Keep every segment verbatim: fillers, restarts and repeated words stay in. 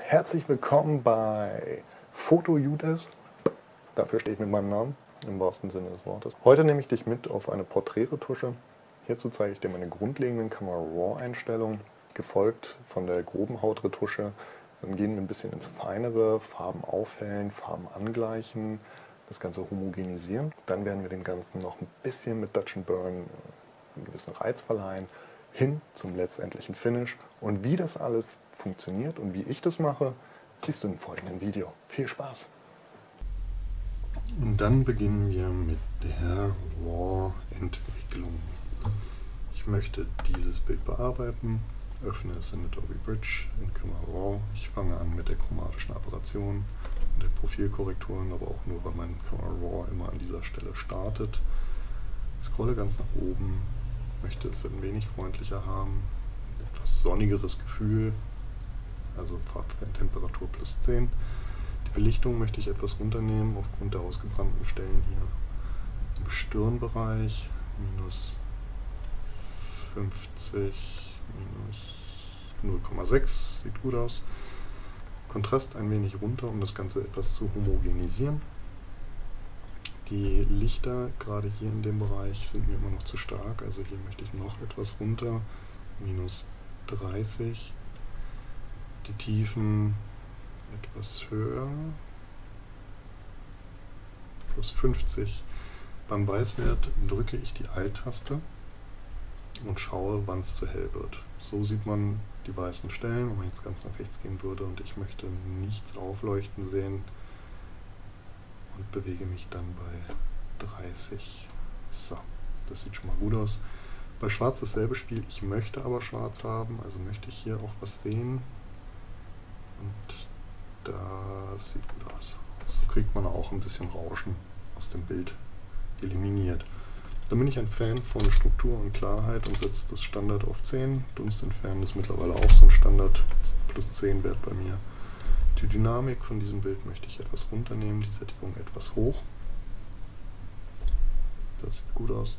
herzlich willkommen bei Foto-Judas. Dafür stehe ich mit meinem Namen, im wahrsten Sinne des Wortes. Heute nehme ich dich mit auf eine Porträtretusche. Hierzu zeige ich dir meine grundlegenden Camera Raw-Einstellungen, gefolgt von der groben Hautretusche. Dann gehen wir ein bisschen ins Feinere, Farben aufhellen, Farben angleichen, das Ganze homogenisieren. Dann werden wir dem Ganzen noch ein bisschen mit Dutch and Burn einen gewissen Reiz verleihen, hin zum letztendlichen Finish. Und wie das alles funktioniert und wie ich das mache, siehst du im folgenden Video. Viel Spaß! Und dann beginnen wir mit der RAW-Entwicklung. Ich möchte dieses Bild bearbeiten, öffne es in Adobe Bridge, in Camera Raw. Ich fange an mit der chromatischen Aberration und der Profilkorrekturen, aber auch nur, weil mein Camera Raw immer an dieser Stelle startet. Ich scrolle ganz nach oben, möchte es ein wenig freundlicher haben, ein etwas sonnigeres Gefühl, also Farbtemperatur plus zehn. Die Belichtung möchte ich etwas runternehmen aufgrund der ausgebrannten Stellen hier. Im Stirnbereich minus fünfzig, minus null Komma sechs, sieht gut aus. Kontrast ein wenig runter, um das Ganze etwas zu homogenisieren. Die Lichter, gerade hier in dem Bereich, sind mir immer noch zu stark, also hier möchte ich noch etwas runter, minus dreißig. Die Tiefen etwas höher, plus fünfzig. Beim Weißwert drücke ich die Alt-Taste und schaue, wann es zu hell wird. So sieht man die weißen Stellen. Wenn man jetzt ganz nach rechts gehen würde und ich möchte nichts aufleuchten sehen, und bewege mich dann bei dreißig. So, das sieht schon mal gut aus. Bei Schwarz dasselbe Spiel, ich möchte aber Schwarz haben, also möchte ich hier auch was sehen. Und das sieht gut aus. So kriegt man auch ein bisschen Rauschen aus dem Bild eliminiert. Dann bin ich ein Fan von Struktur und Klarheit und setze das Standard auf zehn. Dunst entfernen ist mittlerweile auch so ein Standard, plus zehn Wert bei mir. Die Dynamik von diesem Bild möchte ich etwas runternehmen, die Sättigung etwas hoch. Das sieht gut aus.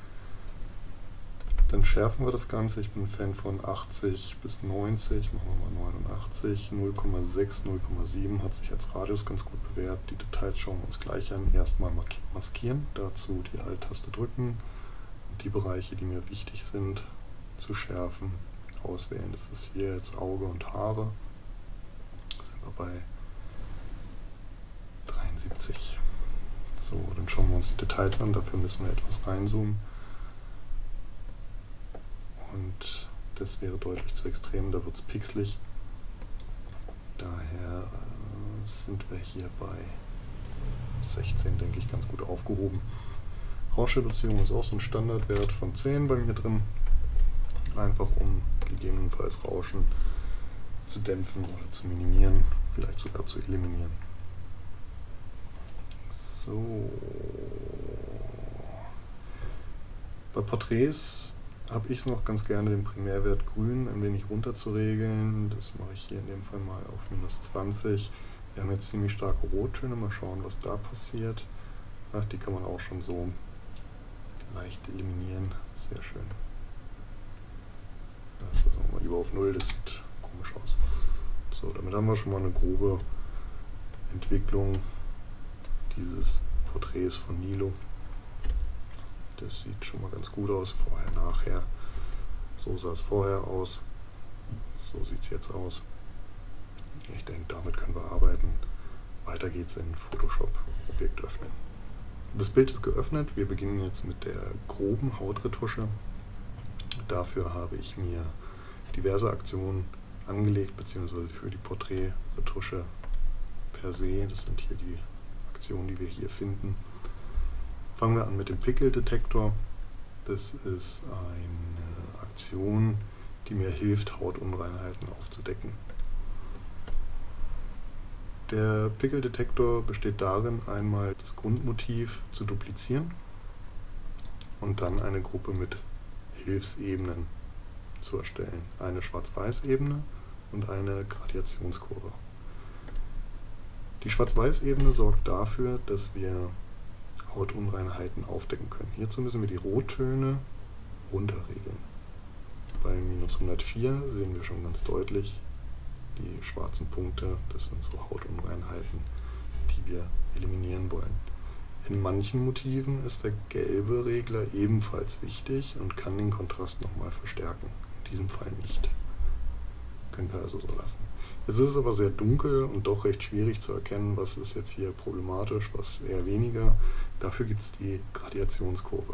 Dann schärfen wir das Ganze. Ich bin ein Fan von achtzig bis neunzig, machen wir mal neunundachtzig. null Komma sechs, null Komma sieben hat sich als Radius ganz gut bewährt. Die Details schauen wir uns gleich an. Erstmal maskieren, dazu die Alt-Taste drücken und die Bereiche, die mir wichtig sind, zu schärfen, auswählen. Das ist hier jetzt Auge und Haare. Bei dreiundsiebzig. So, dann schauen wir uns die Details an, dafür müssen wir etwas reinzoomen. Und das wäre deutlich zu extrem, da wird es pixelig. Daher äh, sind wir hier bei sechzehn, denke ich, ganz gut aufgehoben. Rauschreduzierung ist auch so ein Standardwert von zehn bei mir drin. Einfach um gegebenenfalls Rauschen zu dämpfen oder zu minimieren, vielleicht sogar zu eliminieren. So. Bei Porträts habe ich es noch ganz gerne, den Primärwert grün ein wenig runter zu regeln. Das mache ich hier in dem Fall mal auf minus zwanzig. Wir haben jetzt ziemlich starke Rottöne, mal schauen, was da passiert. Ach, die kann man auch schon so leicht eliminieren. Sehr schön. Das lassen wir mal lieber auf null, das sieht komisch aus. So, damit haben wir schon mal eine grobe Entwicklung dieses Porträts von Nilo. Das sieht schon mal ganz gut aus, vorher, nachher. So sah es vorher aus, so sieht es jetzt aus. Ich denke, damit können wir arbeiten. Weiter geht's in Photoshop, Objekt öffnen. Das Bild ist geöffnet, wir beginnen jetzt mit der groben Hautretusche. Dafür habe ich mir diverse Aktionen angelegt, beziehungsweise für die Porträtretusche per se. Das sind hier die Aktionen, die wir hier finden. Fangen wir an mit dem Pickel-Detektor. Das ist eine Aktion, die mir hilft, Hautunreinheiten aufzudecken. Der Pickel-Detektor besteht darin, einmal das Grundmotiv zu duplizieren und dann eine Gruppe mit Hilfsebenen zu erstellen. Eine Schwarz-Weiß-Ebene und eine Gradationskurve. Die Schwarz-Weiß-Ebene sorgt dafür, dass wir Hautunreinheiten aufdecken können. Hierzu müssen wir die Rottöne runterregeln. Bei minus hundertvier sehen wir schon ganz deutlich, Die schwarzen Punkte, das sind so Hautunreinheiten, die wir eliminieren wollen. In manchen Motiven ist der gelbe Regler ebenfalls wichtig und kann den Kontrast nochmal verstärken. In diesem Fall nicht. Können wir also so lassen. Jetzt ist es aber sehr dunkel und doch recht schwierig zu erkennen, was ist jetzt hier problematisch, was eher weniger. Dafür gibt es die Gradiationskurve.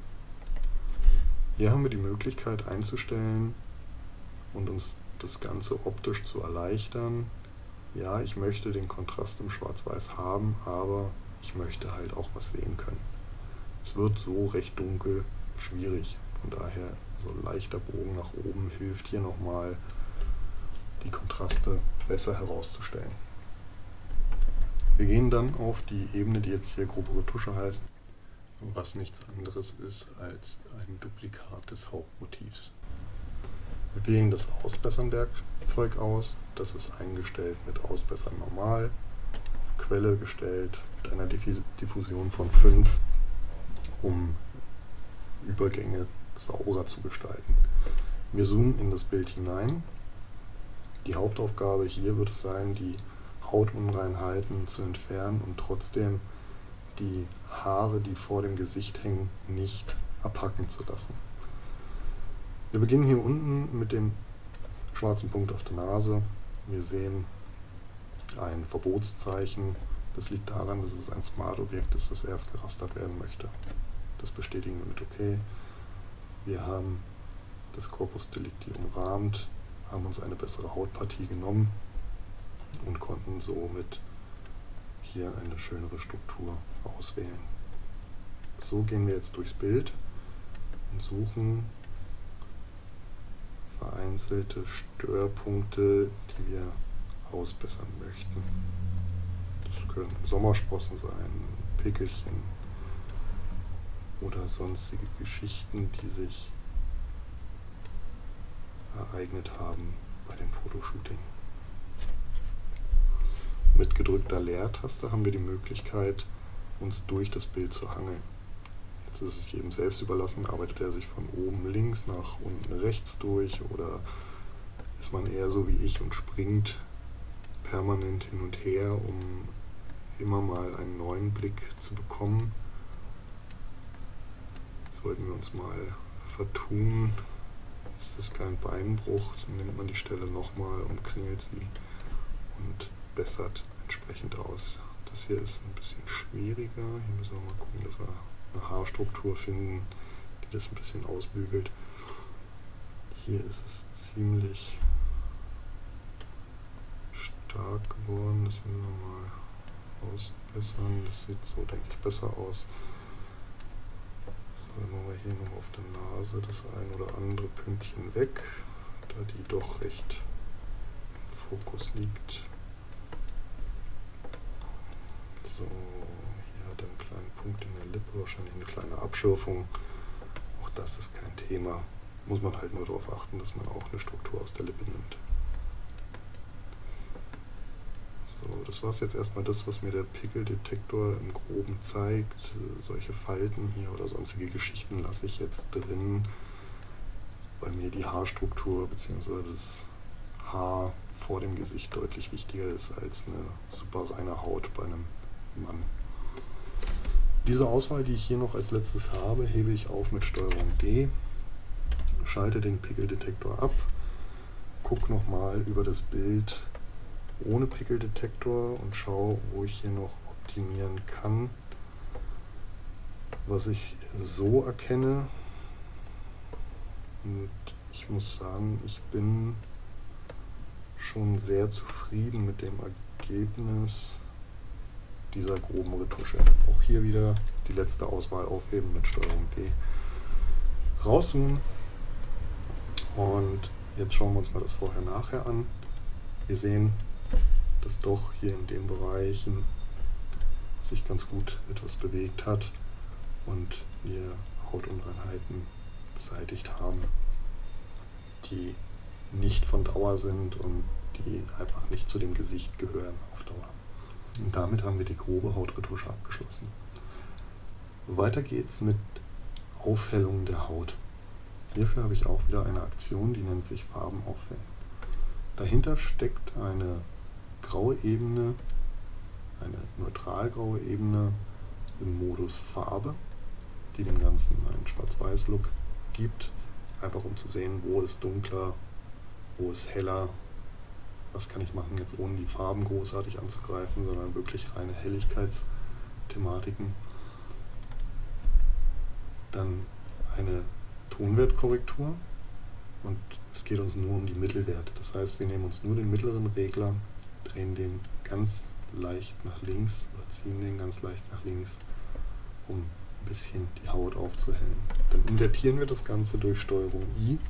Hier haben wir die Möglichkeit einzustellen und uns das Ganze optisch zu erleichtern. Ja, ich möchte den Kontrast im Schwarz-Weiß haben, aber ich möchte halt auch was sehen können. Es wird so recht dunkel, schwierig. Von daher so ein leichter Bogen nach oben hilft hier nochmal, die Kontraste besser herauszustellen. Wir gehen dann auf die Ebene, die jetzt hier grobere Tusche heißt, was nichts anderes ist als ein Duplikat des Hauptmotivs. Wir wählen das Ausbessern-Werkzeug aus. Das ist eingestellt mit Ausbessern normal, auf Quelle gestellt, mit einer Diffusion von fünf, um Übergänge sauberer zu gestalten. Wir zoomen in das Bild hinein. Die Hauptaufgabe hier wird es sein, die Hautunreinheiten zu entfernen und trotzdem die Haare, die vor dem Gesicht hängen, nicht abhacken zu lassen. Wir beginnen hier unten mit dem schwarzen Punkt auf der Nase. Wir sehen ein Verbotszeichen. Das liegt daran, dass es ein Smart-Objekt ist, das erst gerastert werden möchte. Das bestätigen wir mit OK. Wir haben das Corpus Delicti umrahmt, haben uns eine bessere Hautpartie genommen und konnten somit hier eine schönere Struktur auswählen. So gehen wir jetzt durchs Bild und suchen vereinzelte Störpunkte, die wir ausbessern möchten. Das können Sommersprossen sein, Pickelchen oder sonstige Geschichten, die sich ereignet haben bei dem Fotoshooting. Mit gedrückter Leertaste haben wir die Möglichkeit, uns durch das Bild zu hangeln. Jetzt ist es jedem selbst überlassen, arbeitet er sich von oben links nach unten rechts durch oder ist man eher so wie ich und springt permanent hin und her, um immer mal einen neuen Blick zu bekommen. Sollten wir uns mal vertun, ist das kein Beinbruch, dann nimmt man die Stelle nochmal, umkringelt sie und bessert entsprechend aus. Das hier ist ein bisschen schwieriger. Hier müssen wir mal gucken, dass wir eine Haarstruktur finden, die das ein bisschen ausbügelt. Hier ist es ziemlich stark geworden. Das müssen wir mal ausbessern. Das sieht so, denke ich, besser aus. So, dann machen wir hier noch auf der Nase das ein oder andere Pünktchen weg, da die doch recht im Fokus liegt. So, hier hat er einen kleinen Punkt in der Lippe, wahrscheinlich eine kleine Abschürfung. Auch das ist kein Thema. Muss man halt nur darauf achten, dass man auch eine Struktur aus der Lippe nimmt. So, das war es jetzt erstmal das, was mir der Pickeldetektor im Groben zeigt. Solche Falten hier oder sonstige Geschichten lasse ich jetzt drin, weil mir die Haarstruktur bzw. das Haar vor dem Gesicht deutlich wichtiger ist als eine super reine Haut bei einem Mann. Diese Auswahl, die ich hier noch als letztes habe, hebe ich auf mit Steuerung D, schalte den Pickeldetektor ab, gucke nochmal über das Bild ohne Pickeldetektor und schaue, wo ich hier noch optimieren kann. Was ich so erkenne, und ich muss sagen, ich bin schon sehr zufrieden mit dem Ergebnis dieser groben Retusche. Auch hier wieder die letzte Auswahl aufheben mit Steuerung D. Rauszoomen und jetzt schauen wir uns mal das Vorher-Nachher an. Wir sehen, dass doch hier in den Bereichen sich ganz gut etwas bewegt hat und wir Hautunreinheiten beseitigt haben, die nicht von Dauer sind und die einfach nicht zu dem Gesicht gehören auf Dauer. Und damit haben wir die grobe Hautretusche abgeschlossen. Weiter geht's mit Aufhellung der Haut. Hierfür habe ich auch wieder eine Aktion, die nennt sich Farben aufhellen. Dahinter steckt eine graue Ebene, eine neutral graue Ebene im Modus Farbe, die dem Ganzen einen Schwarz-Weiß-Look gibt, einfach um zu sehen, wo ist dunkler, wo ist heller, was kann ich machen jetzt ohne die Farben großartig anzugreifen, sondern wirklich reine Helligkeitsthematiken. Dann eine Tonwertkorrektur und es geht uns nur um die Mittelwerte. Das heißt, wir nehmen uns nur den mittleren Regler, drehen den ganz leicht nach links oder ziehen den ganz leicht nach links, um ein bisschen die Haut aufzuhellen. Dann invertieren wir das Ganze durch Steuerung I,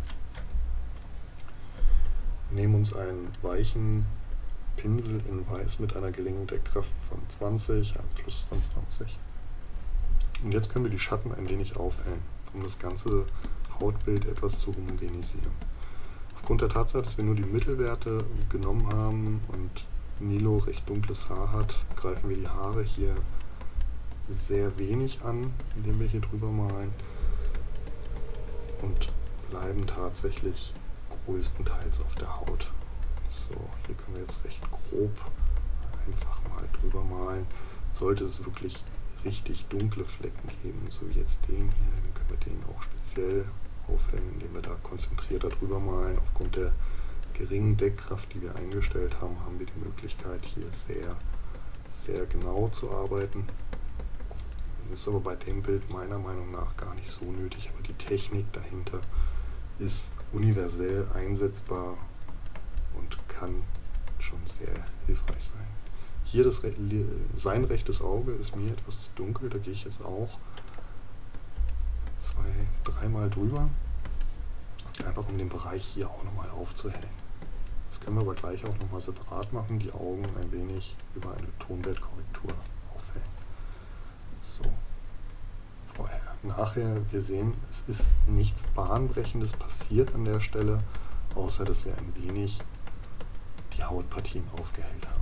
nehmen uns einen weichen Pinsel in Weiß mit einer geringen Deckkraft von zwanzig, einem Fluss von zwanzig. Und jetzt können wir die Schatten ein wenig aufhellen, um das ganze Hautbild etwas zu homogenisieren. Aufgrund der Tatsache, dass wir nur die Mittelwerte genommen haben und Nilo recht dunkles Haar hat, greifen wir die Haare hier sehr wenig an, indem wir hier drüber malen, und bleiben tatsächlich größtenteils auf der Haut. So, hier können wir jetzt recht grob einfach mal drüber malen. Sollte es wirklich richtig dunkle Flecken geben, so wie jetzt den hier, dann können wir den auch speziell aufhellen, indem wir da konzentrierter drüber malen. Aufgrund der geringen Deckkraft, die wir eingestellt haben, haben wir die Möglichkeit, hier sehr, sehr genau zu arbeiten. Das ist aber bei dem Bild meiner Meinung nach gar nicht so nötig, aber die Technik dahinter ist universell einsetzbar und kann schon sehr hilfreich sein. Hier das Re sein rechtes Auge ist mir etwas zu dunkel, da gehe ich jetzt auch zwei, dreimal drüber, einfach um den Bereich hier auch nochmal aufzuhellen. Das können wir aber gleich auch nochmal separat machen, die Augen ein wenig über eine Tonwertkorrektur aufhellen. So, vorher. Nachher, wir sehen, es ist nichts Bahnbrechendes passiert an der Stelle, außer dass wir ein wenig die Hautpartien aufgehellt haben.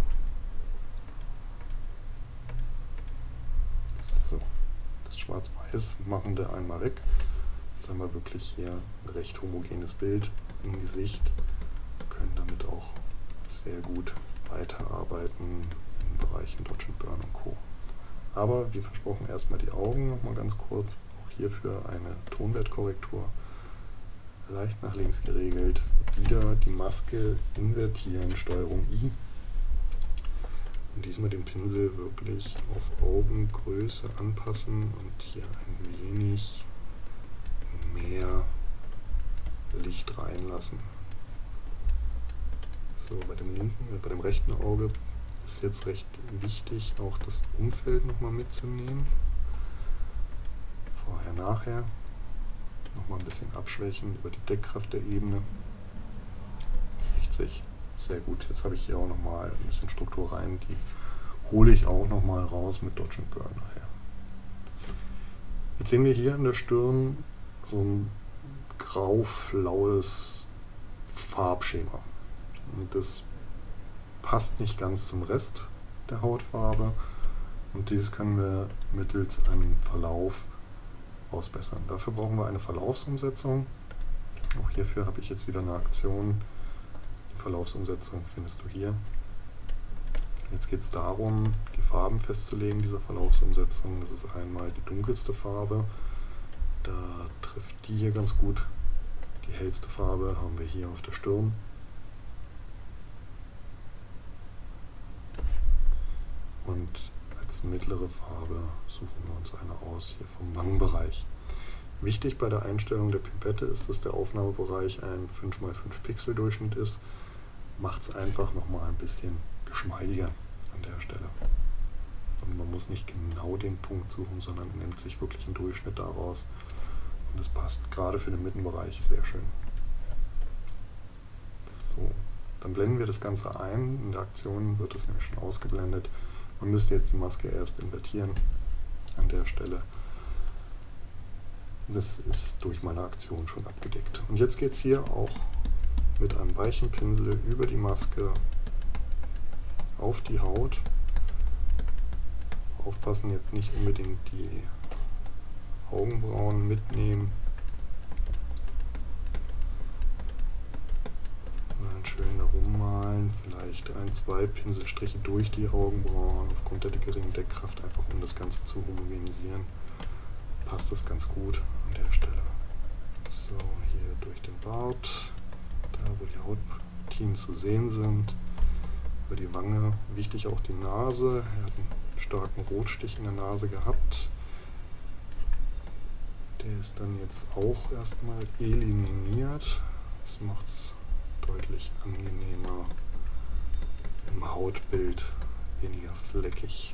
So, das Schwarz-Weiß machen wir einmal weg. Jetzt haben wir wirklich hier ein recht homogenes Bild im Gesicht. Wir können damit auch sehr gut weiterarbeiten in Bereichen Dodge and Burn und Co. Aber wie versprochen, erstmal die Augen noch mal ganz kurz. Auch hierfür eine Tonwertkorrektur. Leicht nach links geregelt. Wieder die Maske invertieren, Steuerung I. Und diesmal den Pinsel wirklich auf Augengröße anpassen und hier ein wenig mehr Licht reinlassen. So, bei dem linken, äh, bei dem rechten Auge ist jetzt recht wichtig, auch das Umfeld nochmal mitzunehmen. Vorher, nachher. Nochmal ein bisschen abschwächen über die Deckkraft der Ebene. sechzig. Sehr gut. Jetzt habe ich hier auch nochmal ein bisschen Struktur rein. Die hole ich auch nochmal raus mit Dodge and Burn nachher. Jetzt sehen wir hier an der Stirn so ein grau-flaues Farbschema. Und das passt nicht ganz zum Rest der Hautfarbe. Und dies können wir mittels einem Verlauf ausbessern. Dafür brauchen wir eine Verlaufsumsetzung. Auch hierfür habe ich jetzt wieder eine Aktion. Die Verlaufsumsetzung findest du hier. Jetzt geht es darum, die Farben festzulegen dieser Verlaufsumsetzung. Das ist einmal die dunkelste Farbe. Da trifft die hier ganz gut. Die hellste Farbe haben wir hier auf der Stirn. Und als mittlere Farbe suchen wir uns eine aus, hier vom Wangenbereich. Wichtig bei der Einstellung der Pipette ist, dass der Aufnahmebereich ein fünf mal fünf Pixel Durchschnitt ist. Macht es einfach nochmal ein bisschen geschmeidiger an der Stelle. Und man muss nicht genau den Punkt suchen, sondern nimmt sich wirklich einen Durchschnitt daraus. Und das passt gerade für den Mittenbereich sehr schön. So, dann blenden wir das Ganze ein. In der Aktion wird es nämlich schon ausgeblendet. Man müsste jetzt die Maske erst invertieren an der Stelle. Das ist durch meine Aktion schon abgedeckt. Und jetzt geht es hier auch mit einem weichen Pinsel über die Maske auf die Haut. Aufpassen, jetzt nicht unbedingt die Augenbrauen mitnehmen. Dann schön nach rummalen, vielleicht ein, zwei Pinselstriche durch die Augenbrauen aufgrund der geringen Deckkraft, einfach um das Ganze zu homogenisieren. Passt das ganz gut an der Stelle. So, hier durch den Bart, da wo die Hautpartien zu sehen sind, über die Wange, wichtig auch die Nase. Er hat einen starken Rotstich in der Nase gehabt. Der ist dann jetzt auch erstmal eliminiert. Das macht es deutlich angenehmer im Hautbild, weniger fleckig.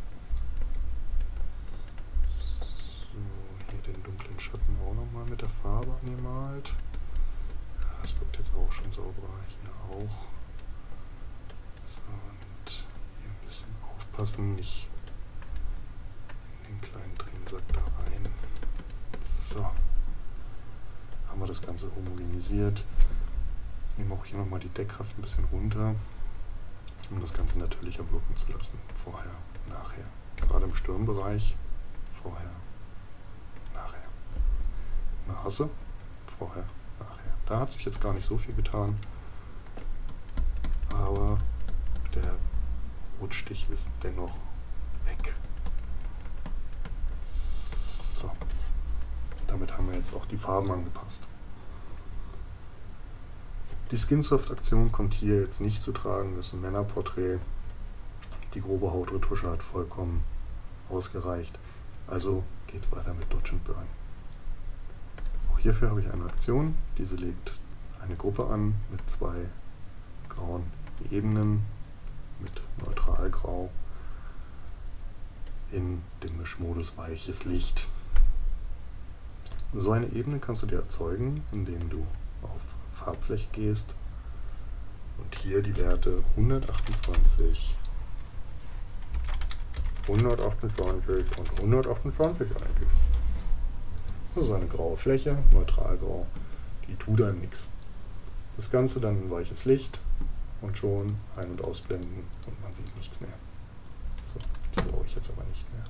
So, hier den dunklen Schatten auch nochmal mit der Farbe angemalt. Ja, das wirkt jetzt auch schon sauberer, hier auch. So, und hier ein bisschen aufpassen, nicht in den kleinen Tränensack da rein. So, haben wir das Ganze homogenisiert. Nehmen auch hier nochmal die Deckkraft ein bisschen runter, um das Ganze natürlicher wirken zu lassen. Vorher, nachher. Gerade im Stirnbereich, vorher, nachher. Nase, vorher, nachher. Da hat sich jetzt gar nicht so viel getan, aber der Rotstich ist dennoch weg. So. Damit haben wir jetzt auch die Farben angepasst. Die Skinsoft-Aktion kommt hier jetzt nicht zu tragen, das ist ein Männerporträt. Die grobe Hautretusche hat vollkommen ausgereicht. Also geht es weiter mit Dodge and Burn. Auch hierfür habe ich eine Aktion. Diese legt eine Gruppe an mit zwei grauen Ebenen mit Neutralgrau in dem Mischmodus weiches Licht. So eine Ebene kannst du dir erzeugen, indem du auf Farbfläche gehst und hier die Werte hundertachtundzwanzig, hundertachtundzwanzig und hundertachtundzwanzig eingibst. Das ist eine graue Fläche, Neutralgrau, die tut einem nichts. Das Ganze dann in weiches Licht und schon ein- und ausblenden und man sieht nichts mehr. So, die brauche ich jetzt aber nicht mehr.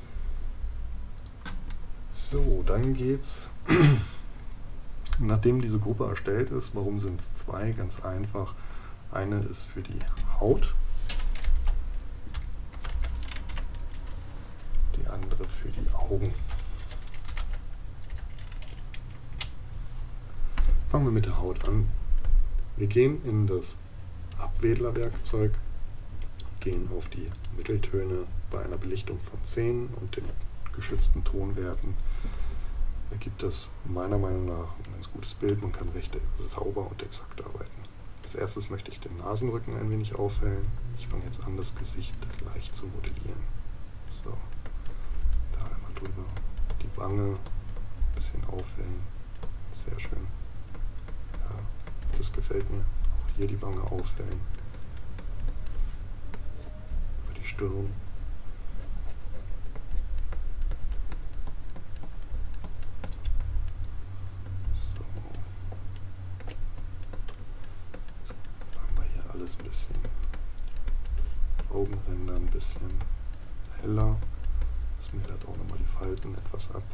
So, dann geht's, nachdem diese Gruppe erstellt ist, warum sind es zwei? Ganz einfach. Eine ist für die Haut, die andere für die Augen. Fangen wir mit der Haut an. Wir gehen in das Abwedlerwerkzeug, gehen auf die Mitteltöne bei einer Belichtung von zehn und den geschützten Tonwerten. Ergibt das meiner Meinung nach ein ganz gutes Bild. Man kann recht sauber und exakt arbeiten. Als erstes möchte ich den Nasenrücken ein wenig aufhellen. Ich fange jetzt an, das Gesicht leicht zu modellieren. So, da einmal drüber. Die Wange ein bisschen aufhellen. Sehr schön. Ja, das gefällt mir. Auch hier die Wange aufhellen. Über die Stirn. Alles ein bisschen, Augenränder ein bisschen heller, das mildert auch nochmal die Falten etwas ab.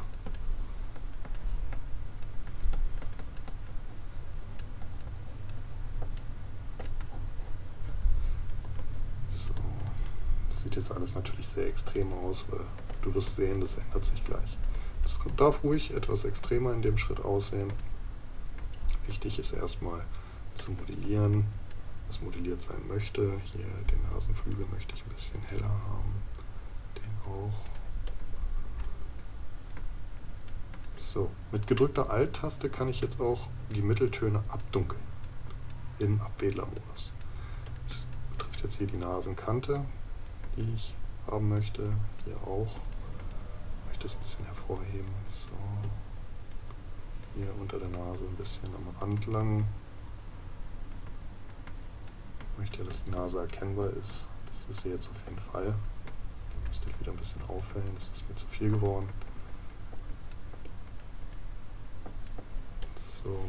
So, das sieht jetzt alles natürlich sehr extrem aus, weil du wirst sehen, das ändert sich gleich. Das darf ruhig etwas extremer in dem Schritt aussehen. Wichtig ist erstmal zu modellieren, was modelliert sein möchte. Hier den Nasenflügel möchte ich ein bisschen heller haben. Den auch. So, mit gedrückter Alt-Taste kann ich jetzt auch die Mitteltöne abdunkeln im Abwedlermodus. Das betrifft jetzt hier die Nasenkante, die ich haben möchte. Hier auch. Ich möchte es ein bisschen hervorheben. So. Hier unter der Nase ein bisschen am Rand lang. Ich möchte ja, dass die Nase erkennbar ist. Das ist sie jetzt auf jeden Fall. Die müsste ich wieder ein bisschen aufhellen, das ist mir zu viel geworden. So.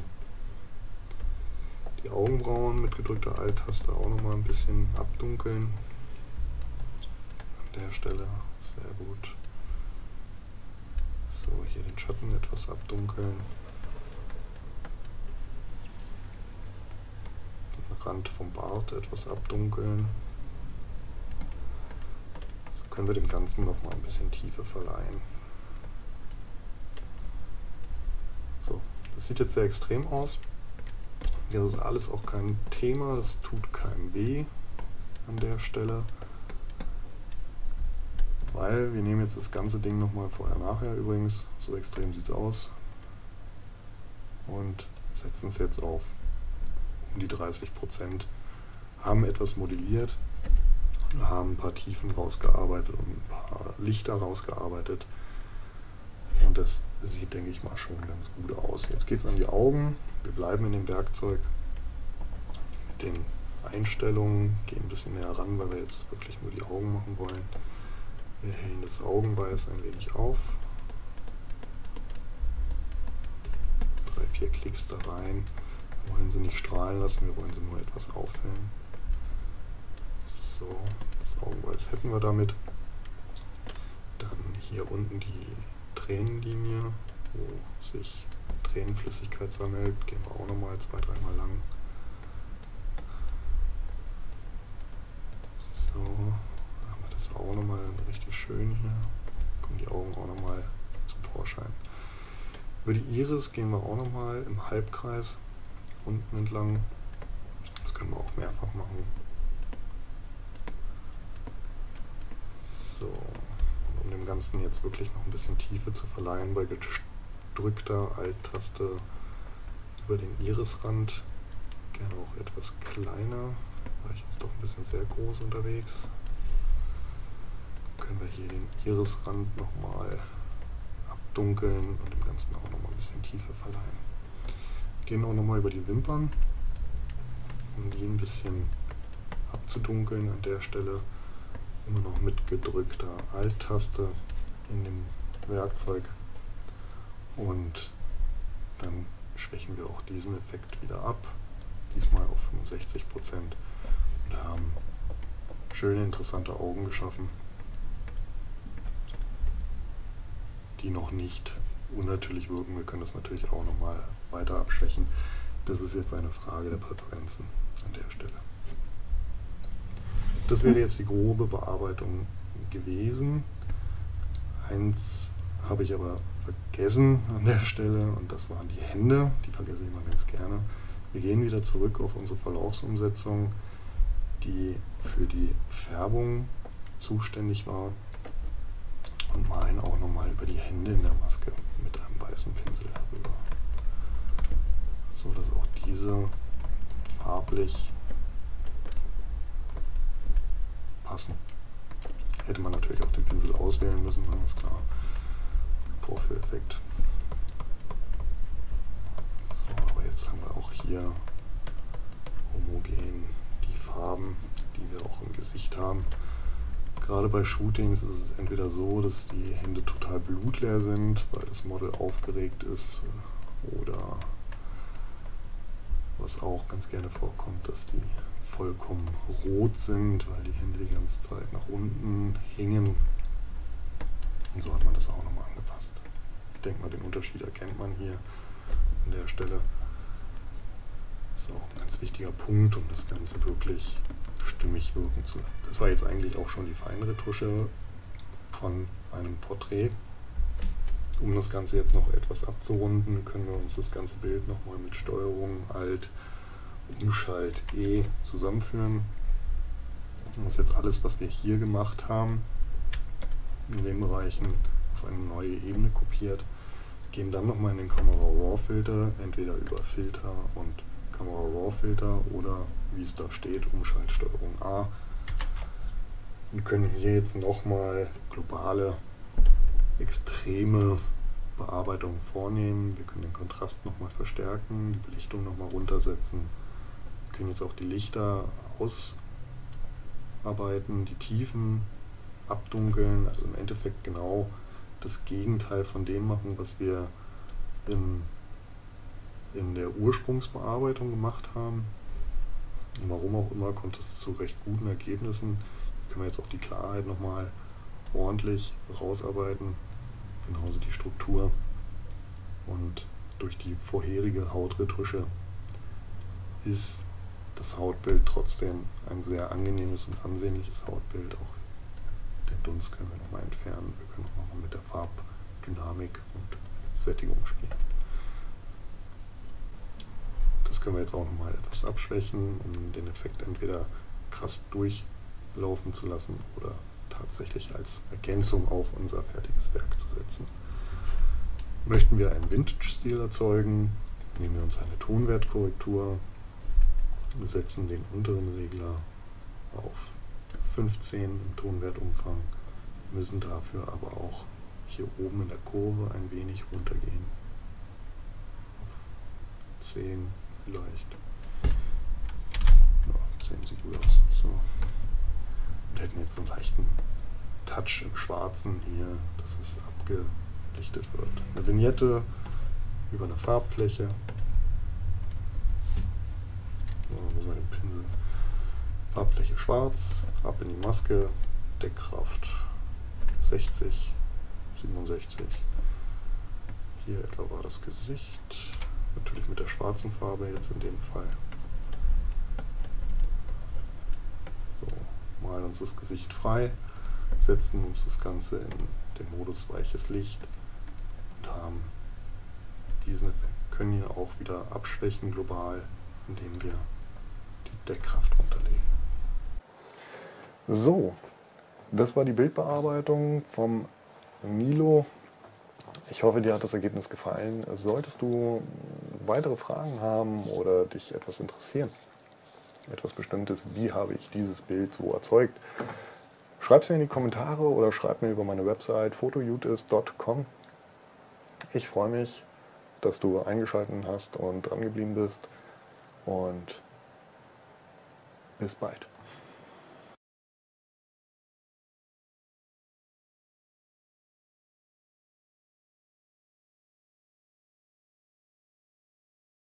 Die Augenbrauen mit gedrückter Alt-Taste auch nochmal ein bisschen abdunkeln. An der Stelle, sehr gut. So, hier den Schatten etwas abdunkeln. Rand vom Bart etwas abdunkeln. So können wir dem Ganzen noch mal ein bisschen Tiefe verleihen. So, das sieht jetzt sehr extrem aus. Das ist alles auch kein Thema, das tut keinem weh an der Stelle. Weil wir nehmen jetzt das ganze Ding nochmal vorher nachher übrigens, so extrem sieht es aus, und setzen es jetzt auf um die dreißig Prozent, haben etwas modelliert, haben ein paar Tiefen rausgearbeitet und ein paar Lichter rausgearbeitet und das sieht, denke ich mal, schon ganz gut aus. Jetzt geht es an die Augen, wir bleiben in dem Werkzeug mit den Einstellungen, gehen ein bisschen näher ran, weil wir jetzt wirklich nur die Augen machen wollen. Wir hellen das Augenweiß ein wenig auf. Drei, vier Klicks da rein. Wir wollen sie nicht strahlen lassen, wir wollen sie nur etwas aufhellen. So, das Augenweiß hätten wir damit. Dann hier unten die Tränenlinie, wo sich Tränenflüssigkeit sammelt. Gehen wir auch nochmal zwei, dreimal lang. So. Das auch nochmal richtig schön hier. Kommen die Augen auch nochmal zum Vorschein. Über die Iris gehen wir auch nochmal im Halbkreis unten entlang. Das können wir auch mehrfach machen. So, und um dem Ganzen jetzt wirklich noch ein bisschen Tiefe zu verleihen, bei gedrückter Alt-Taste über den Irisrand, gerne auch etwas kleiner, war ich jetzt doch ein bisschen sehr groß unterwegs. Können wir hier den Irisrand nochmal abdunkeln und dem Ganzen auch nochmal ein bisschen Tiefe verleihen. Gehen auch nochmal über die Wimpern, um die ein bisschen abzudunkeln an der Stelle. Immer noch mit gedrückter Alt-Taste in dem Werkzeug und dann schwächen wir auch diesen Effekt wieder ab, diesmal auf fünfundsechzig Prozent, und haben schöne, interessante Augen geschaffen, die noch nicht unnatürlich wirken. Wir können das natürlich auch nochmal weiter abschwächen. Das ist jetzt eine Frage der Präferenzen an der Stelle. Das wäre jetzt die grobe Bearbeitung gewesen. Eins habe ich aber vergessen an der Stelle und das waren die Hände. Die vergesse ich immer ganz gerne. Wir gehen wieder zurück auf unsere Verlaufsumsetzung, die für die Färbung zuständig war, und malen auch nochmal über die Hände in der Maske mit einem weißen Pinsel herüber, so dass auch diese farblich passen. Hätte man natürlich auch den Pinsel auswählen müssen, ist klar. Vorführeffekt. So, aber jetzt haben wir auch hier homogen die Farben, die wir auch im Gesicht haben. Gerade bei Shootings ist es entweder so, dass die Hände total blutleer sind, weil das Model aufgeregt ist, oder was auch ganz gerne vorkommt, dass die vollkommen rot sind, weil die Hände die ganze Zeit nach unten hingen. Und so hat man das auch nochmal angepasst. Ich denke mal, den Unterschied erkennt man hier an der Stelle. Das ist auch ein ganz wichtiger Punkt, um das Ganze wirklich stimmig wirken zu lassen. Das war jetzt eigentlich auch schon die Feinretusche von einem Porträt. Um das Ganze jetzt noch etwas abzurunden, können wir uns das ganze Bild nochmal mit Steuerung Alt, Umschalt E zusammenführen. Das ist jetzt alles, was wir hier gemacht haben, in den Bereichen auf eine neue Ebene kopiert. Gehen dann nochmal in den Camera Raw Filter, entweder über Filter und Camera Raw Filter oder wie es da steht, Umschaltsteuerung A, und können hier jetzt nochmal globale, extreme Bearbeitungen vornehmen. Wir können den Kontrast nochmal verstärken, die Belichtung nochmal runtersetzen. Wir können jetzt auch die Lichter ausarbeiten, die Tiefen abdunkeln, also im Endeffekt genau das Gegenteil von dem machen, was wir im, in der Ursprungsbearbeitung gemacht haben. Und warum auch immer, kommt es zu recht guten Ergebnissen. Hier können wir jetzt auch die Klarheit nochmal ordentlich rausarbeiten, genauso die Struktur. Und durch die vorherige Hautretusche ist das Hautbild trotzdem ein sehr angenehmes und ansehnliches Hautbild. Auch den Dunst können wir nochmal entfernen. Wir können auch nochmal mit der Farbdynamik und Sättigung spielen. Das können wir jetzt auch nochmal etwas abschwächen, um den Effekt entweder krass durchlaufen zu lassen oder tatsächlich als Ergänzung auf unser fertiges Werk zu setzen. Möchten wir einen Vintage-Stil erzeugen, nehmen wir uns eine Tonwertkorrektur, setzen den unteren Regler auf fünfzehn im Tonwertumfang, müssen dafür aber auch hier oben in der Kurve ein wenig runtergehen. Auf zehn vielleicht. Ja, zehn sieht gut aus. So. Und hätten jetzt so einen leichten Touch im Schwarzen hier, dass es abgelichtet wird. Eine Vignette über eine Farbfläche. So, wo sind wir den Pinsel? Farbfläche schwarz, ab in die Maske, Deckkraft sechzig, siebenundsechzig. Hier etwa war das Gesicht, natürlich mit der schwarzen Farbe jetzt in dem Fall. So, malen uns das Gesicht frei, setzen uns das Ganze in den Modus weiches Licht und haben diesen Effekt, können ihn auch wieder abschwächen global, indem wir die Deckkraft runterlegen. So, das war die Bildbearbeitung vom Nilo. Ich hoffe, dir hat das Ergebnis gefallen. Solltest du weitere Fragen haben oder dich etwas interessieren, etwas Bestimmtes, wie habe ich dieses Bild so erzeugt, schreib es mir in die Kommentare oder schreib mir über meine Website photojutis punkt com. Ich freue mich, dass du eingeschaltet hast und dran geblieben bist und bis bald.